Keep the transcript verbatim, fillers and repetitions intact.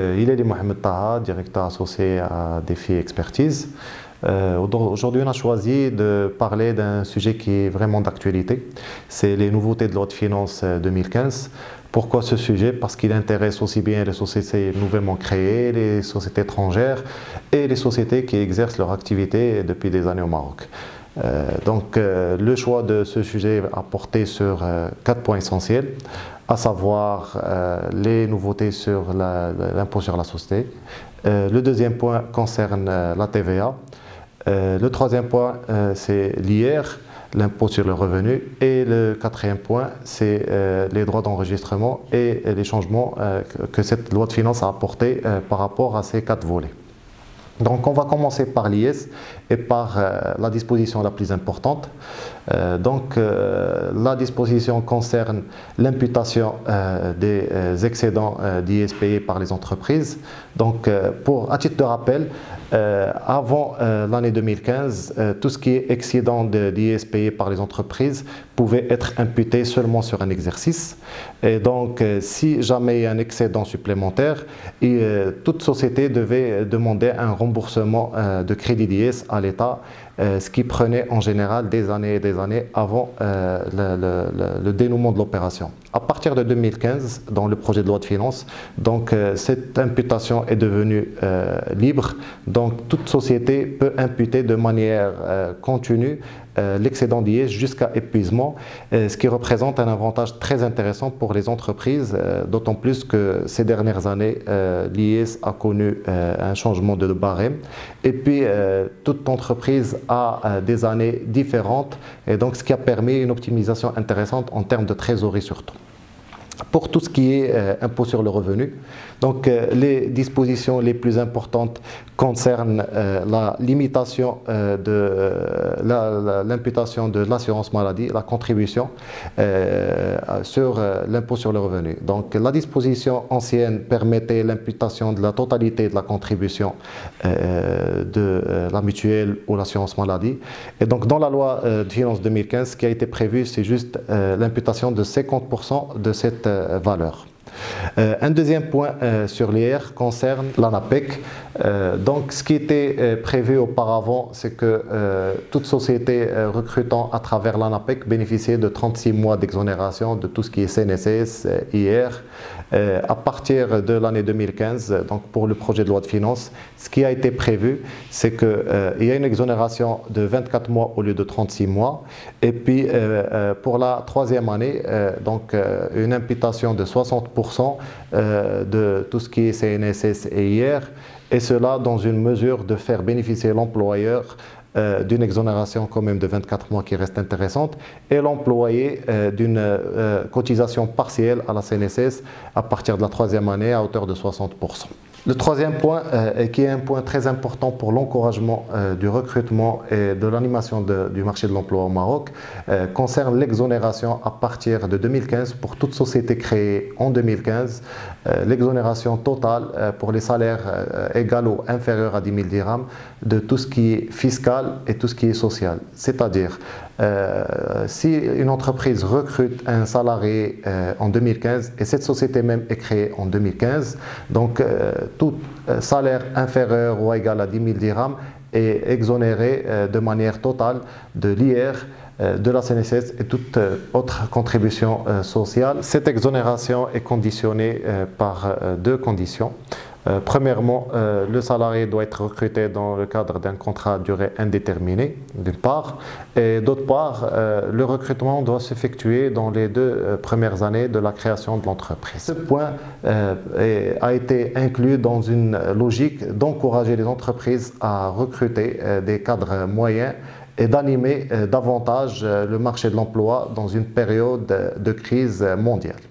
Il est Mohamed Taha, directeur associé à Défi Expertise. Euh, Aujourd'hui, on a choisi de parler d'un sujet qui est vraiment d'actualité. C'est les nouveautés de loi de finances deux mille quinze. Pourquoi ce sujet? Parce qu'il intéresse aussi bien les sociétés nouvellement créées, les sociétés étrangères et les sociétés qui exercent leur activité depuis des années au Maroc. Euh, donc, euh, le choix de ce sujet a porté sur euh, quatre points essentiels, à savoir euh, les nouveautés sur l'impôt sur la société. Euh, le deuxième point concerne euh, la T V A. Euh, le troisième point, euh, c'est l'I R, l'impôt sur le revenu. Et le quatrième point, c'est euh, les droits d'enregistrement et, et les changements euh, que cette loi de finances a apportés euh, par rapport à ces quatre volets. Donc on va commencer par l'I S et par euh, la disposition la plus importante. Euh, donc euh, la disposition concerne l'imputation euh, des euh, excédents euh, d'I S payés par les entreprises. Donc euh, pour, à titre de rappel, euh, avant euh, l'année deux mille quinze, euh, tout ce qui est excédent d'I S payé par les entreprises pouvait être imputé seulement sur un exercice. Et donc euh, si jamais il y a un excédent supplémentaire, et, euh, toute société devait demander un remboursement euh, de crédit d'I S à l'État, euh, ce qui prenait en général des années et des années avant euh, le, le, le dénouement de l'opération. À partir de deux mille quinze, dans le projet de loi de finances, donc, euh, cette imputation est devenue euh, libre. Donc toute société peut imputer de manière euh, continue euh, l'excédent d'I S jusqu'à épuisement, euh, ce qui représente un avantage très intéressant pour les entreprises, euh, d'autant plus que ces dernières années, euh, l'I S a connu euh, un changement de barème. Et puis euh, toute entreprise a euh, des années différentes, et donc ce qui a permis une optimisation intéressante en termes de trésorerie surtout. Pour tout ce qui est euh, impôt sur le revenu, donc euh, les dispositions les plus importantes concernent euh, la limitation euh, de euh, l'imputation de l'assurance maladie, la contribution euh, sur euh, l'impôt sur le revenu. Donc la disposition ancienne permettait l'imputation de la totalité de la contribution euh, de euh, la mutuelle ou l'assurance maladie. Et donc dans la loi euh, de finances deux mille quinze, ce qui a été prévu, c'est juste euh, l'imputation de cinquante pour cent de cette euh, valeur. Euh, un deuxième point euh, sur l'I R concerne l'ANAPEC. Euh, donc ce qui était euh, prévu auparavant, c'est que euh, toute société euh, recrutant à travers l'ANAPEC bénéficiait de trente-six mois d'exonération de tout ce qui est C N S S, euh, I R. Euh, à partir de l'année deux mille quinze, donc pour le projet de loi de finances, ce qui a été prévu, c'est qu'il euh, y a une exonération de vingt-quatre mois au lieu de trente-six mois. Et puis euh, euh, pour la troisième année, euh, donc euh, une imputation de soixante pour cent euh, de tout ce qui est C N S S et I R, et cela dans une mesure de faire bénéficier l'employeur Euh, d'une exonération quand même de vingt-quatre mois qui reste intéressante, et l'employé euh, d'une euh, cotisation partielle à la C N S S à partir de la troisième année à hauteur de soixante pour cent. Le troisième point, euh, qui est un point très important pour l'encouragement euh, du recrutement et de l'animation du marché de l'emploi au Maroc, euh, concerne l'exonération à partir de deux mille quinze pour toute société créée en deux mille quinze, euh, l'exonération totale euh, pour les salaires euh, égaux ou inférieurs à dix mille dirhams de tout ce qui est fiscal et tout ce qui est social. C'est-à-dire, euh, si une entreprise recrute un salarié euh, en deux mille quinze et cette société même est créée en deux mille quinze, donc euh, tout salaire inférieur ou égal à dix mille dirhams est exonéré euh, de manière totale de l'I R, euh, de la C N S S et toute euh, autre contribution euh, sociale. Cette exonération est conditionnée euh, par euh, deux conditions. Euh, premièrement, euh, le salarié doit être recruté dans le cadre d'un contrat à durée indéterminée, d'une part, et d'autre part, euh, le recrutement doit s'effectuer dans les deux euh, premières années de la création de l'entreprise. Ce point euh, est, a été inclus dans une logique d'encourager les entreprises à recruter euh, des cadres moyens et d'animer euh, davantage euh, le marché de l'emploi dans une période de crise mondiale.